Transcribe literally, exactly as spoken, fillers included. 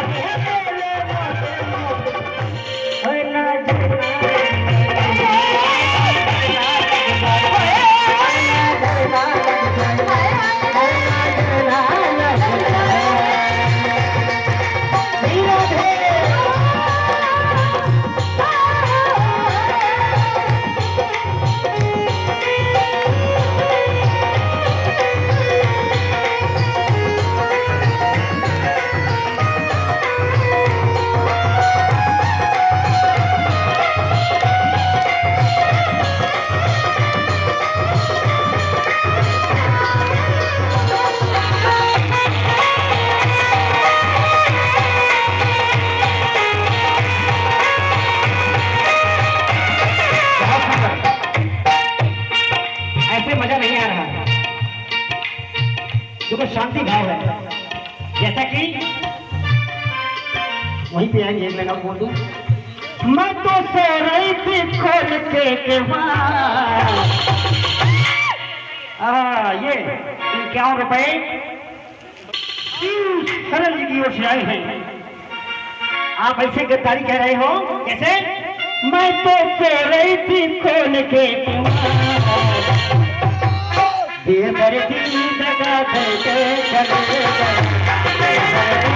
देखो शांति भाव है, जैसा कि वहीं पे आएंगे। एक लगा बोल दूं, मैं तो सो रही थी खोल के आ, ये इक्यावन रुपए सरल जी की ओर से आए हैं। आप ऐसे गद्दारी कह रहे हो कैसे? मैं तो सो रही थी खोल के ये दर्दी दगा दे चले गए।